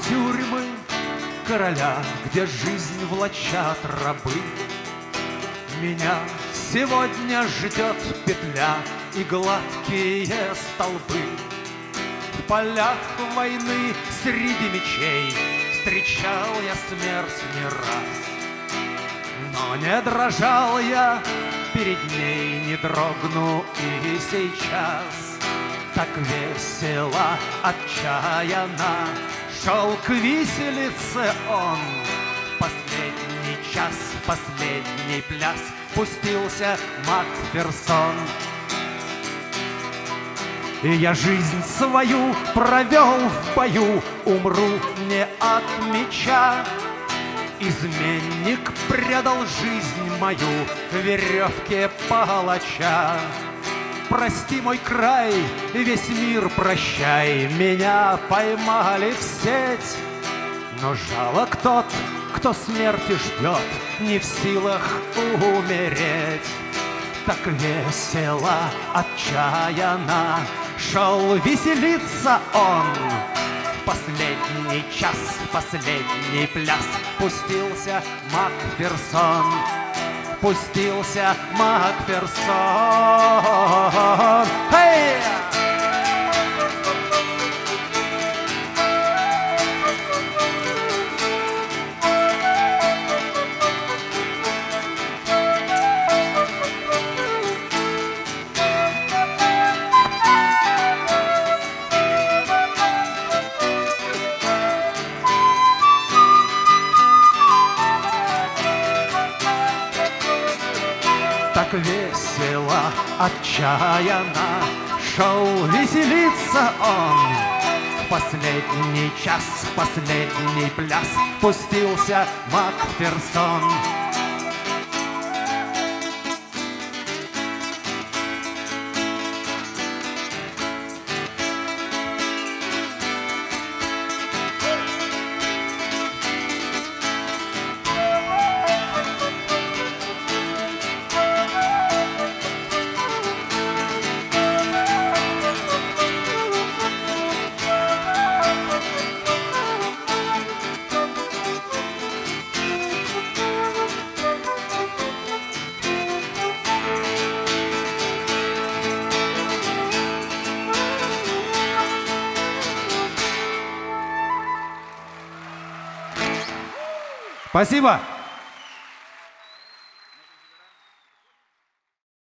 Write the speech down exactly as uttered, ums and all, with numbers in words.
тюрьмы короля, где жизнь влачат рабы. Меня сегодня ждет петля и гладкие столбы. В полях войны среди мечей встречал я смерть не раз, но не дрожал я перед ней, не дрогну и сейчас. Так весело, отчаянно шел к виселице он. В последний час, в последний пляс пустился Макферсон. И я жизнь свою провел в бою, умру не от меча. Изменник предал жизнь мою веревке палача. Прости, мой край, весь мир прощай, меня поймали в сеть. Но жалок тот, кто смерти ждет, не в силах умереть. Так весело, отчаянно шел веселиться он. В последний час, в последний пляс пустился Макферсон. Пустился Макферсон. Hey! Так весело, отчаянно шел веселиться он. В последний час, в последний пляс пустился Макферсон. Спасибо.